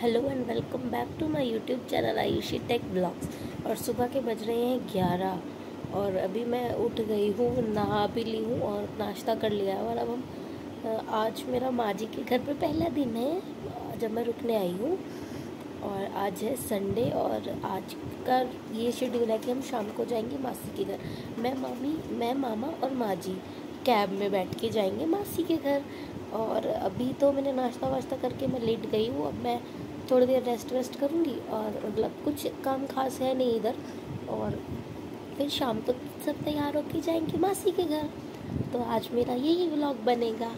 Hello and welcome back to my YouTube channel Ayushi tech blogs. और सुबह के बज रहे हैं 11 और अभी मैं उठ गई हूँ, नहा भी ली हूँ और नाश्ता कर लिया है। और अब हम आज मेरा माँ जी के घर पे पहला दिन है जब मैं रुकने आई हूँ। और आज है संडे और आज का ये शेड्यूल है कि हम शाम को जाएंगे मासी के घर। मैं मामा और माँ जी कैब में बैठ के जाएंगे मासी के घर। और अभी तो मैंने नाश्ता वाश्ता करके मैं लेट गई हूँ। अब मैं थोड़ी देर रेस्ट करूँगी और मतलब कुछ काम खास है नहीं इधर। और फिर शाम को सब तैयार होके जाएंगे मासी के घर। तो आज मेरा यही व्लॉग बनेगा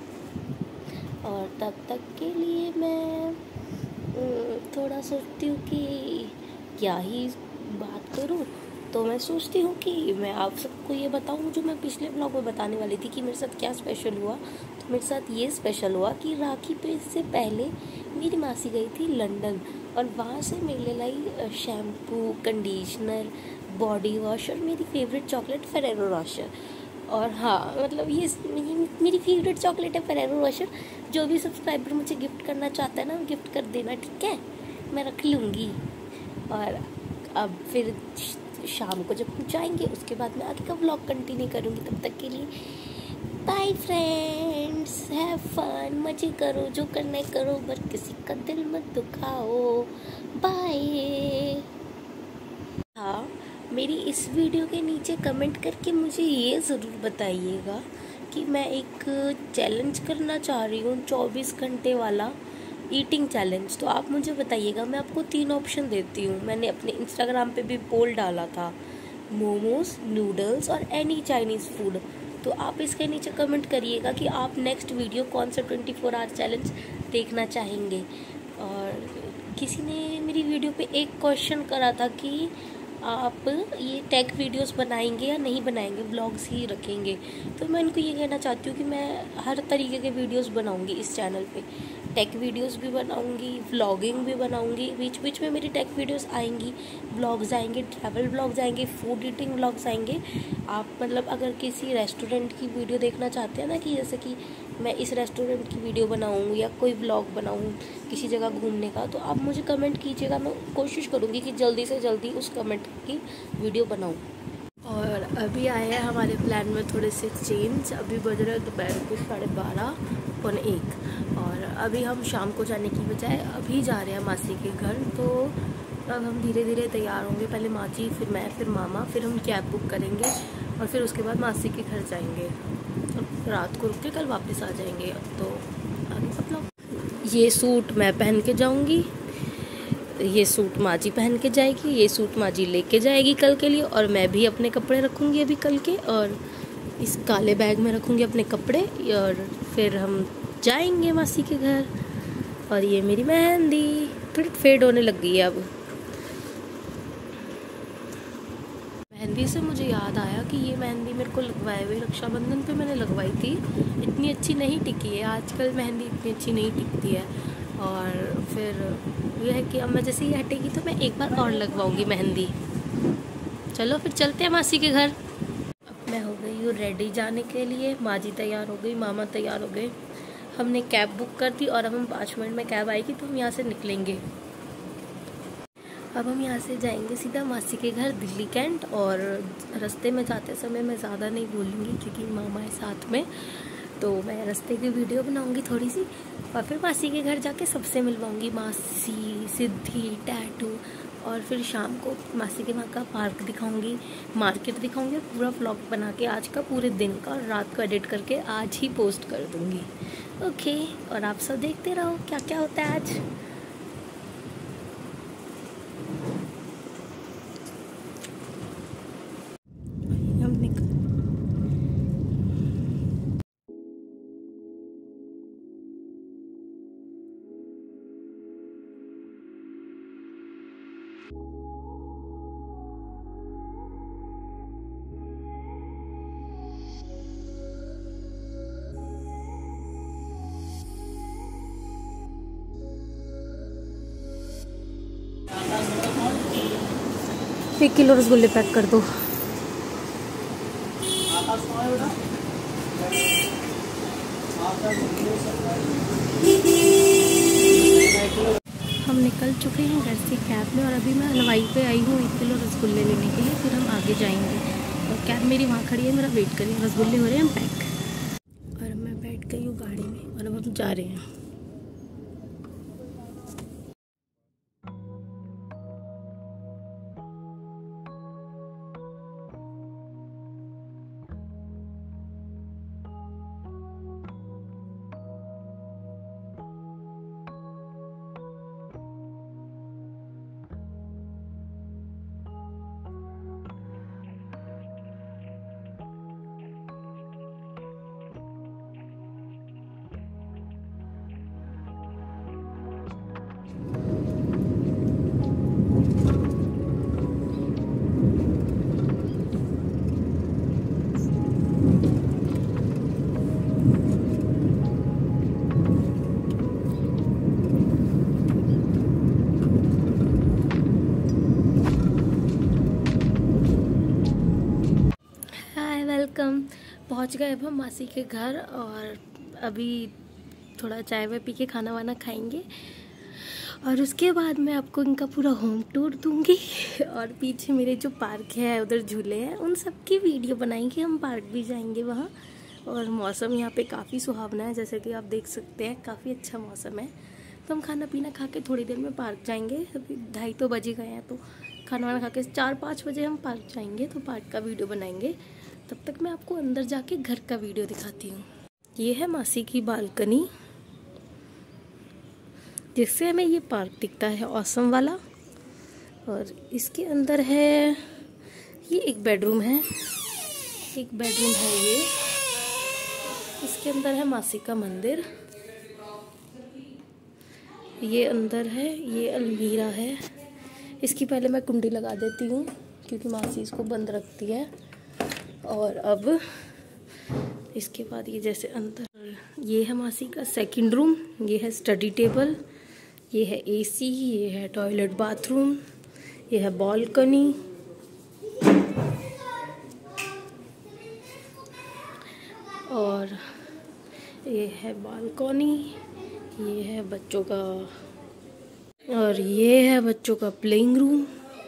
और तब तक के लिए मैं थोड़ा सोचती हूँ कि क्या ही बात करूँ। तो मैं सोचती हूँ कि मैं आप सबको ये बताऊँ जो मैं पिछले ब्लॉग में बताने वाली थी कि मेरे साथ क्या स्पेशल हुआ। तो मेरे साथ ये स्पेशल हुआ कि राखी पे से पहले मेरी मासी गई थी लंदन और वहाँ से मेरे लिए लाई शैम्पू, कंडीशनर, बॉडी वॉश और मेरी फेवरेट चॉकलेट फेरेरो रोशर। और हाँ मतलब ये मेरी फेवरेट चॉकलेट है फेरेरो रोशर। जो भी सब्सक्राइबर मुझे गिफ्ट करना चाहता है ना गिफ्ट कर देना, ठीक है, मैं रख लूँगी। और अब फिर शाम को जब हम जाएंगे उसके बाद मैं आगे का व्लॉग कंटिन्यू करूँगी। तब तक के लिए बाय फ्रेंड्स, हैव फन, मजे करो, जो करना है करो, बस किसी का दिल मत दुखाओ। बाय। हाँ, मेरी इस वीडियो के नीचे कमेंट करके मुझे ये ज़रूर बताइएगा कि मैं एक चैलेंज करना चाह रही हूँ 24 घंटे वाला ईटिंग चैलेंज। तो आप मुझे बताइएगा, मैं आपको 3 ऑप्शन देती हूँ। मैंने अपने इंस्टाग्राम पे भी पोल डाला था, मोमोज, नूडल्स और एनी चाइनीज़ फूड। तो आप इसके नीचे कमेंट करिएगा कि आप नेक्स्ट वीडियो कौन सा 24 आवर चैलेंज देखना चाहेंगे। और किसी ने मेरी वीडियो पे एक क्वेश्चन करा था कि आप ये टेक वीडियोस बनाएंगे या नहीं बनाएंगे, व्लॉग्स ही रखेंगे। तो मैं इनको ये कहना चाहती हूँ कि मैं हर तरीके के वीडियोस बनाऊँगी इस चैनल पे। टेक वीडियोस भी बनाऊँगी, व्लॉगिंग भी बनाऊँगी, बीच बीच में मेरी टेक वीडियोस आएंगी, व्लॉग्स आएंगे, ट्रैवल व्लॉग्स आएंगे, फूड ईटिंग व्लॉग्स आएंगे। आप मतलब अगर किसी रेस्टोरेंट की वीडियो देखना चाहते हैं ना, कि जैसे कि मैं इस रेस्टोरेंट की वीडियो बनाऊँ या कोई व्लॉग बनाऊँ किसी जगह घूमने का, तो आप मुझे कमेंट कीजिएगा। मैं कोशिश करूँगी कि जल्दी से जल्दी उस कमेंट की वीडियो बनाऊँ। और अभी आए हैं हमारे प्लान में थोड़े से चेंज। अभी बज रहे हैं दोपहर के 12:30-1 और अभी हम शाम को जाने की बजाय अभी जा रहे हैं मासी के घर। तो अब हम धीरे धीरे तैयार होंगे, पहले माँ जी, फिर मैं, फिर मामा, फिर हम कैब बुक करेंगे और फिर उसके बाद मासी के घर जाएंगे। अब रात को रुक के कल वापस आ जाएंगे। तो आगे मतलब ये सूट मैं पहन के जाऊँगी, ये सूट माँ जी पहन के जाएगी, ये सूट माँ जी लेके जाएगी कल के लिए, और मैं भी अपने कपड़े रखूँगी अभी कल के, और इस काले बैग में रखूँगी अपने कपड़े। और फिर हम जाएंगे मासी के घर। और ये मेरी मेहंदी थोड़ी फेड होने लग गई है अब। मेहंदी से मुझे याद आया कि ये मेहंदी मेरे को लगवाए हुए रक्षाबंधन पे मैंने लगवाई थी, इतनी अच्छी नहीं टिकी है। आजकल मेहंदी इतनी अच्छी नहीं टिकती है। और फिर यह है कि अब मैं जैसे ही हटेगी तो मैं एक बार और लगवाऊंगी मेहंदी। चलो फिर चलते हैं मासी के घर। अब मैं हो गई हूँ रेडी जाने के लिए, माँ जी तैयार हो गई, मामा तैयार हो गए, हमने कैब बुक कर दी और अब हम 5 मिनट में कैब आएगी तो हम यहाँ से निकलेंगे। अब हम यहाँ से जाएंगे सीधा मासी के घर दिल्ली कैंट। और रास्ते में जाते समय मैं ज़्यादा नहीं बोलूँगी क्योंकि मामा है साथ में, तो मैं रास्ते की वीडियो बनाऊंगी थोड़ी सी और फिर मासी के घर जाके सबसे मिलवाऊंगी, मासी, सिद्धि, टैटू। और फिर शाम को मासी के वहाँ का पार्क दिखाऊंगी, मार्केट दिखाऊंगी और पूरा व्लॉग बना के आज का पूरे दिन का और रात को एडिट करके आज ही पोस्ट कर दूँगी। ओके, और आप सब देखते रहो क्या क्या होता है आज। एक किलो रसगुल्ले पैक कर दो। हम निकल चुके हैं घर से कैब में और अभी मैं हलवाई पे आई हूँ 1 किलो रसगुल्ले लेने के लिए, फिर हम आगे जाएंगे। और कैब मेरी वहाँ खड़ी है, मेरा वेट करिए, रसगुल्ले हो रहे हैं पैक। और मैं बैठ गई हूँ गाड़ी में और अब हम जा रहे हैं। वेलकम। पहुंच गए अब हम मासी के घर और अभी थोड़ा चाय वाय पी के खाना वाना खाएंगे और उसके बाद मैं आपको इनका पूरा होम टूर दूंगी। और पीछे मेरे जो पार्क है, उधर झूले हैं, उन सब की वीडियो बनाएंगे। हम पार्क भी जाएंगे वहाँ। और मौसम यहाँ पे काफ़ी सुहावना है, जैसे कि आप देख सकते हैं, काफ़ी अच्छा मौसम है। तो हम खाना पीना खा के थोड़ी देर में पार्क जाएंगे। अभी 2:30 बजे गए हैं, तो खाना वाना खा के 4-5 बजे हम पार्क जाएंगे, तो पार्क का वीडियो बनाएंगे। तब तक मैं आपको अंदर जाके घर का वीडियो दिखाती हूँ। ये है मासी की बालकनी, जिससे हमें ये पार्क दिखता है ऑसम वाला। और इसके अंदर है, ये एक बेडरूम है, ये। इसके अंदर है मासी का मंदिर, ये अंदर है, ये अलमीरा है। इसकी पहले मैं कुंडी लगा देती हूँ क्योंकि मासी इसको बंद रखती है। और अब इसके बाद ये जैसे अंदर, ये है मासी का सेकंड रूम, ये है स्टडी टेबल, ये है एसी, ये है टॉयलेट बाथरूम, ये है बालकनी। और ये है बालकनी, ये है बच्चों का, और ये है बच्चों का प्लेइंग रूम।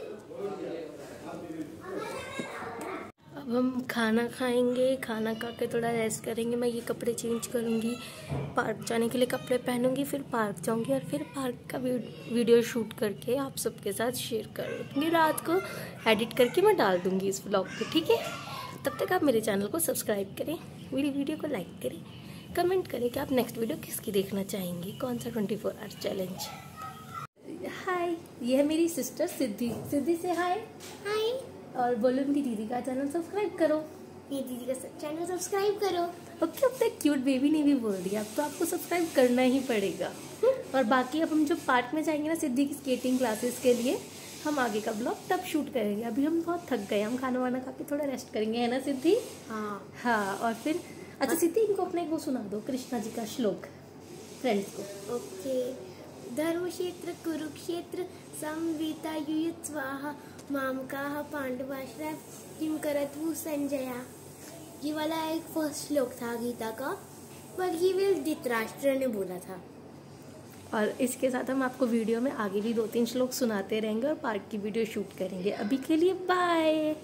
अब हम खाना खाएंगे, खाना खा के थोड़ा रेस्ट करेंगे। मैं ये कपड़े चेंज करूँगी, पार्क जाने के लिए कपड़े पहनूंगी, फिर पार्क जाऊँगी और फिर पार्क का वीडियो शूट करके आप सबके साथ शेयर करूँगी। रात को एडिट करके मैं डाल दूँगी इस व्लॉग पे, ठीक है। तब तक आप मेरे चैनल को सब्सक्राइब करें, मेरी वीडियो को लाइक करें, कमेंट करें कि आप नेक्स्ट वीडियो किसकी देखना चाहेंगे, कौन सा 24 आवर चैलेंज। हाय, ये है मेरी सिस्टर सिद्धि। सिद्धि से हाय। हाय। और बोलो मेरी दीदी का चैनल सब्सक्राइब करो। ये दीदी का चैनल सब्सक्राइब करो। ओके, अब तक क्यूट बेबी ने भी बोल दिया, अब तो आपको सब्सक्राइब करना ही पड़ेगा। और बाकी अब हम जो पार्क में जाएंगे ना सिद्धि की स्केटिंग क्लासेस के लिए, हम आगे का ब्लॉग तब शूट करेंगे। अभी हम बहुत थक गए, हम खाना वाना खा के थोड़ा रेस्ट करेंगे, है ना सिद्धि? हाँ। और फिर अच्छा सिद्धि, इनको अपने वो सुना दो कृष्णा जी का श्लोक फ्रेंड्स को। ओके। धर्मक्षेत्र कुरुक्षेत्र संवितायुयुत् स्वाहा मामकाः पांडवाश्रय किम करतु संजया। ये वाला एक फर्स्ट श्लोक था गीता का, पर ये भी धृतराष्ट्र ने बोला था। और इसके साथ हम आपको वीडियो में आगे भी 2-3 श्लोक सुनाते रहेंगे और पार्क की वीडियो शूट करेंगे। अभी के लिए बाय।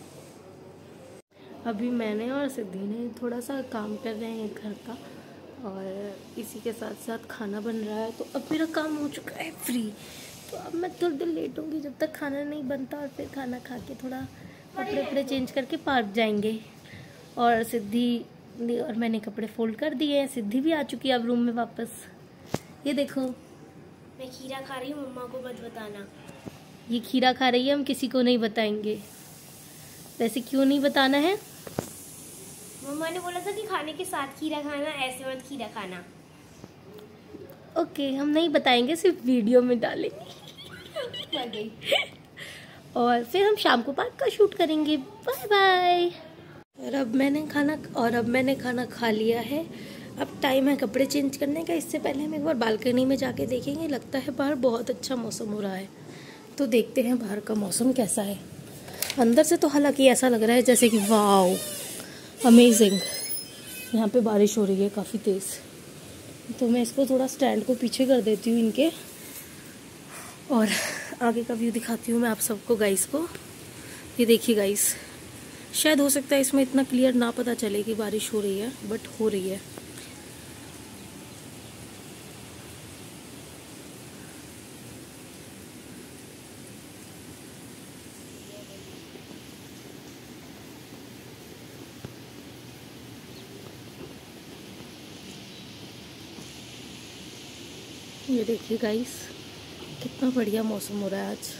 अभी मैंने और सिद्धि ने थोड़ा सा काम कर रहे हैं घर का, और इसी के साथ साथ खाना बन रहा है। तो अब मेरा काम हो चुका है फ्री, तो अब मैं थोड़ी देर लेटूंगी जब तक खाना नहीं बनता, और फिर खाना खा के थोड़ा कपड़े वपड़े चेंज करके पार्क जाएंगे। और सिद्धि और मैंने कपड़े फोल्ड कर दिए हैं, सिद्धि भी आ चुकी है अब रूम में वापस। ये देखो, मैं खीरा खा रही हूँ, मम्मा को मत बताना। ये खीरा खा रही है, हम किसी को नहीं बताएंगे। वैसे क्यों नहीं बताना है? मम्मा ने बोला था कि खाने के साथ खीरा खाना, ऐसे मत खीरा खाना। ओके, हम नहीं बताएंगे, सिर्फ वीडियो में डालेंगे। और फिर हम शाम को पार्क का शूट करेंगे। Bye bye. और अब मैंने खाना खा लिया है। अब टाइम है कपड़े चेंज करने का। इससे पहले हम एक बार बालकनी में जाके देखेंगे। लगता है बाहर बहुत अच्छा मौसम हो रहा है, तो देखते हैं बाहर का मौसम कैसा है। अंदर से तो हालांकि ऐसा लग रहा है जैसे कि वाओ अमेजिंग, यहाँ पे बारिश हो रही है काफ़ी तेज़। तो मैं इसको थोड़ा स्टैंड को पीछे कर देती हूँ इनके, और आगे का व्यू दिखाती हूँ मैं आप सबको गाइस को। ये देखिए गाइस, शायद हो सकता है इसमें इतना क्लियर ना पता चले कि बारिश हो रही है, बट हो रही है। ये देखिए गाइस, कितना बढ़िया मौसम हो रहा है आज।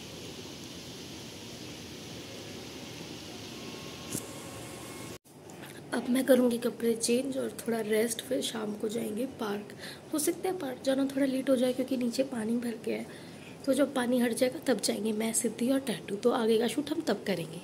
अब मैं करूँगी कपड़े चेंज और थोड़ा रेस्ट, फिर शाम को जाएंगे पार्क। हो सकता है पार्क जाना थोड़ा लेट हो जाए क्योंकि नीचे पानी भर गया है, तो जब पानी हट जाएगा तब जाएंगे मैं, सिद्धि और टैटू। तो आगे का शूट हम तब करेंगे।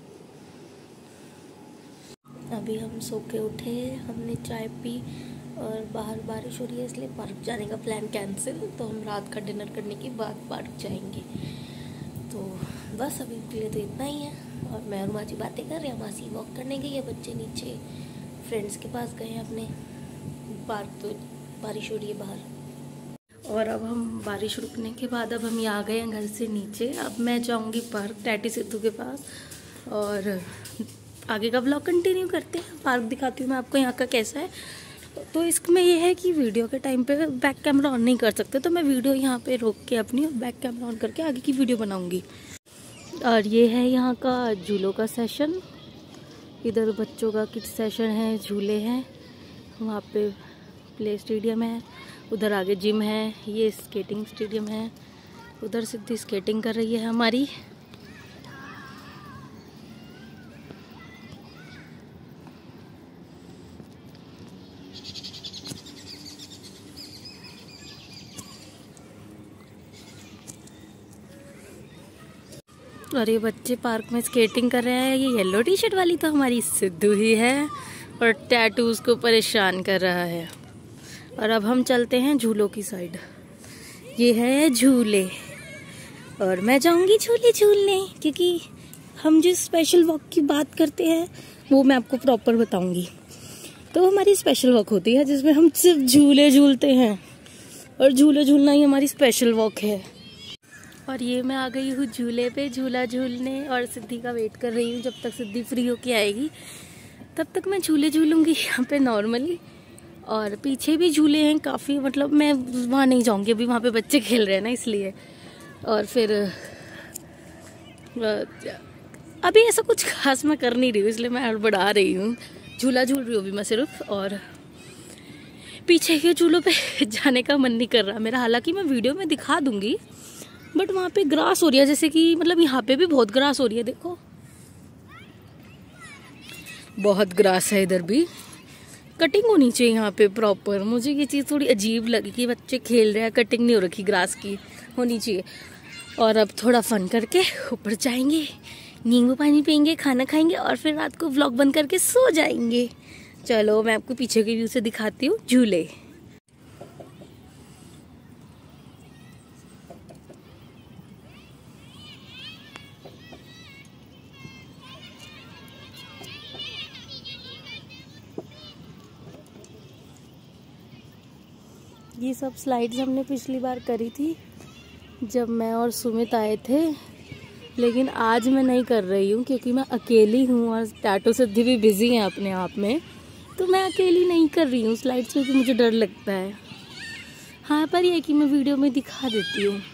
अभी हम सो के उठे, हमने चाय पी और बाहर बारिश हो रही है इसलिए पार्क जाने का प्लान कैंसिल। तो हम रात का डिनर करने के बाद पार्क जाएंगे। तो बस अभी के लिए तो इतना ही है। और मैं और मासी बातें कर रहे हैं, मासी वॉक करने गई है, बच्चे नीचे फ्रेंड्स के पास गए हैं अपने। पार्क तो बारिश हो रही है बाहर। और अब हम बारिश रुकने के बाद अब हम यहाँ आ गए हैं घर से नीचे। अब मैं जाऊँगी पार्क टैटी सिद्धू के पास और आगे का ब्लॉग कंटिन्यू करते हैं। पार्क दिखाती हूँ मैं आपको यहाँ का कैसा है। तो इसमें ये है कि वीडियो के टाइम पे बैक कैमरा ऑन नहीं कर सकते, तो मैं वीडियो यहाँ पे रोक के अपनी बैक कैमरा ऑन करके आगे की वीडियो बनाऊँगी। और ये है यहाँ का झूलों का सेशन। इधर बच्चों का किड्स सेशन है, झूले हैं, वहाँ पे प्ले स्टेडियम है, उधर आगे जिम है, ये स्केटिंग स्टेडियम है, उधर सिद्धि स्केटिंग कर रही है हमारी। और ये बच्चे पार्क में स्केटिंग कर रहे हैं। ये येलो टी शर्ट वाली तो हमारी सिद्धू ही है और टैटू उसको परेशान कर रहा है। और अब हम चलते हैं झूलों की साइड। ये है झूले और मैं जाऊंगी झूले झूलने, क्योंकि हम जिस स्पेशल वॉक की बात करते हैं वो मैं आपको प्रॉपर बताऊंगी। तो हमारी स्पेशल वॉक होती है जिसमें हम सिर्फ झूले झूलते हैं और झूले झूलना ही हमारी स्पेशल वॉक है। और ये मैं आ गई हूँ झूले पे झूला झूलने और सिद्धि का वेट कर रही हूँ। जब तक सिद्धि फ्री होके आएगी तब तक मैं झूले झूलूंगी यहाँ पे नॉर्मली। और पीछे भी झूले हैं काफ़ी, मतलब मैं वहाँ नहीं जाऊँगी अभी, वहाँ पे बच्चे खेल रहे हैं ना इसलिए। और फिर अभी ऐसा कुछ खास मैं कर नहीं रही हूँ इसलिए मैं हड़बड़ा रही हूँ। झूला झूल रही हूँ अभी मैं सिर्फ, और पीछे के झूलों पे जाने का मन नहीं कर रहा मेरा। हालांकि मैं वीडियो में दिखा दूंगी, बट वहाँ पे ग्रास हो रही है, जैसे कि मतलब यहाँ पे भी बहुत ग्रास हो रही है। देखो बहुत ग्रास है, इधर भी कटिंग होनी चाहिए यहाँ पे प्रॉपर। मुझे ये चीज़ थोड़ी अजीब लगी कि बच्चे खेल रहे हैं, कटिंग नहीं हो रखी, ग्रास की होनी चाहिए। और अब थोड़ा फन करके ऊपर जाएंगे, नींबू पानी पियेंगे, खाना खाएंगे और फिर रात को व्लॉग बंद करके सो जाएंगे। चलो मैं आपको पीछे के व्यू से दिखाती हूँ झूले। ये सब स्लाइड्स हमने पिछली बार करी थी जब मैं और सुमित आए थे, लेकिन आज मैं नहीं कर रही हूँ क्योंकि मैं अकेली हूँ और टैटू सिद्धि भी बिजी हैं अपने आप में, तो मैं अकेली नहीं कर रही हूँ स्लाइड्स क्योंकि मुझे डर लगता है। हाँ, पर ये कि मैं वीडियो में दिखा देती हूँ।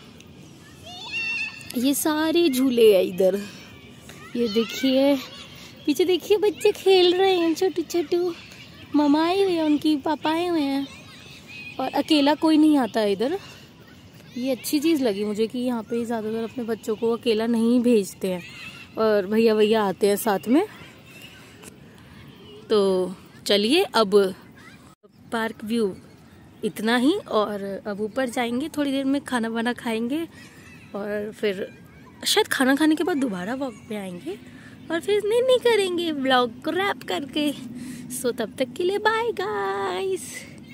ये सारे झूले हैं इधर, ये देखिए पीछे देखिए बच्चे खेल रहे हैं, छोटू छोटू मम्मा आए हुए हैं, उनकी पापा आए हुए हैं और अकेला कोई नहीं आता इधर। ये अच्छी चीज़ लगी मुझे कि यहाँ पे ज़्यादातर अपने बच्चों को अकेला नहीं भेजते हैं और भैया भैया आते हैं साथ में। तो चलिए अब पार्क व्यू इतना ही, और अब ऊपर जाएंगे, थोड़ी देर में खाना वाना खाएंगे और फिर शायद खाना खाने के बाद दोबारा वॉक पे आएंगे और फिर नहीं करेंगे व्लॉग को रैप करके। सो तब तक के लिए बाय गाइस।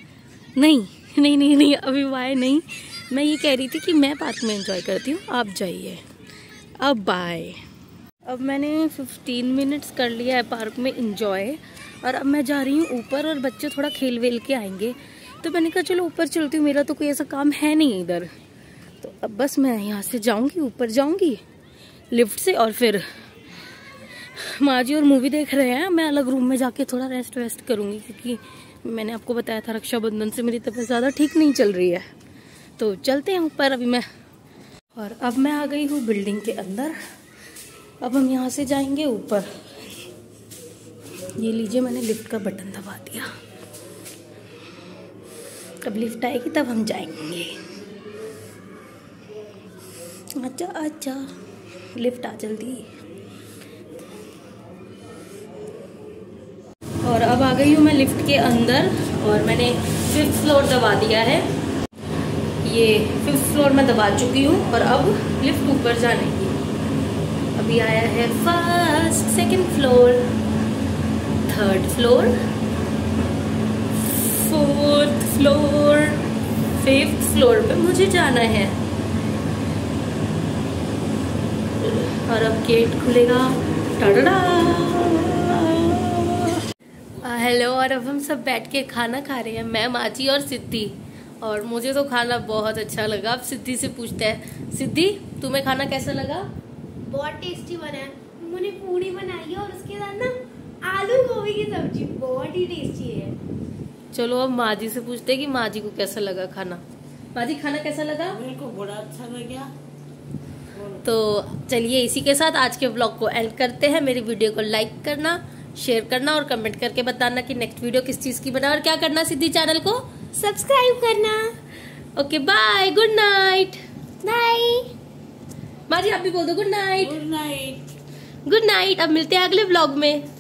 नहीं अभी बाय नहीं, मैं ये कह रही थी कि मैं पार्क में एंजॉय करती हूँ, आप जाइए। अब बाय। अब मैंने 15 मिनट्स कर लिया है पार्क में एंजॉय और अब मैं जा रही हूँ ऊपर और बच्चे थोड़ा खेल वेल के आएंगे, तो मैंने कहा चलो ऊपर चलती हूँ। मेरा तो कोई ऐसा काम है नहीं इधर, तो अब बस मैं यहाँ से जाऊँगी, ऊपर जाऊँगी लिफ्ट से, और फिर माँ जी और मूवी देख रहे हैं, मैं अलग रूम में जाके थोड़ा रेस्ट वेस्ट करूँगी, क्योंकि मैंने आपको बताया था रक्षाबंधन से मेरी तबीयत ज़्यादा ठीक नहीं चल रही है। तो चलते हैं ऊपर अभी मैं। और अब मैं आ गई हूँ बिल्डिंग के अंदर। अब हम यहाँ से जाएंगे ऊपर। ये लीजिए, मैंने लिफ्ट का बटन दबा दिया। अब लिफ्ट आएगी तब हम जाएंगे। अच्छा अच्छा, लिफ्ट आ जल्दी। और अब आ गई हूँ मैं लिफ्ट के अंदर, और मैंने 5th फ्लोर दबा दिया है। ये 5th फ्लोर में दबा चुकी हूँ, और अब लिफ्ट ऊपर जाने की। अभी आया है 1st, 2nd floor, 3rd floor, 4th floor, 5th floor पे मुझे जाना है। और अब गेट खुलेगा। टाडा। हेलो। और अब हम सब बैठ के खाना खा रहे हैं, मैं, माची और सिद्धि। और मुझे तो खाना बहुत अच्छा लगा। अब सिद्धि से पूछते हैं, सिद्धि तुम्हें खाना कैसा लगा? बहुत टेस्टी बना है। मैंने पूरी बनाई है और उसके साथ ना आलू गोभी की सब्जी, बहुत ही टेस्टी है। चलो अब माँ जी से पूछते हैं कि माँ जी को कैसा लगा खाना। माँ जी, खाना कैसा लगा? मेरे को बड़ा अच्छा लगा। तो चलिए इसी के साथ आज के व्लॉग को एंड करते हैं। मेरी वीडियो को लाइक करना, शेयर करना और कमेंट करके बताना कि नेक्स्ट वीडियो किस चीज की बना, और क्या करना, सिद्धि चैनल को सब्सक्राइब करना। Okay bye, good night. Bye. माँ जी आप भी बोल दो good night. Good night. Good night. अब मिलते हैं अगले व्लॉग में।